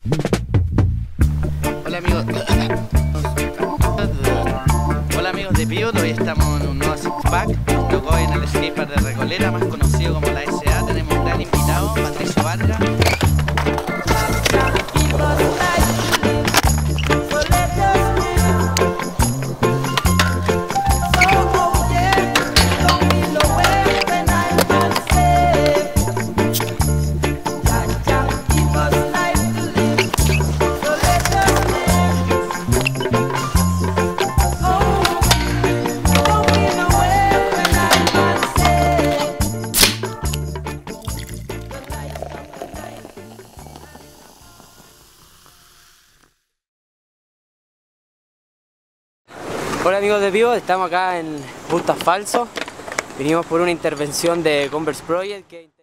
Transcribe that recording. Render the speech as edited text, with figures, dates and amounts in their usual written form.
Hola amigos. Hola amigos de Pivot, hoy estamos en un nuevo Six Pack. Nos tocó en el skatepark de Recoleta, más conocido como la SA. Tenemos un gran invitado, Patricio Barra. Hola amigos de Pivot, estamos acá en Punta Falso. Vinimos por una intervención de Converse Project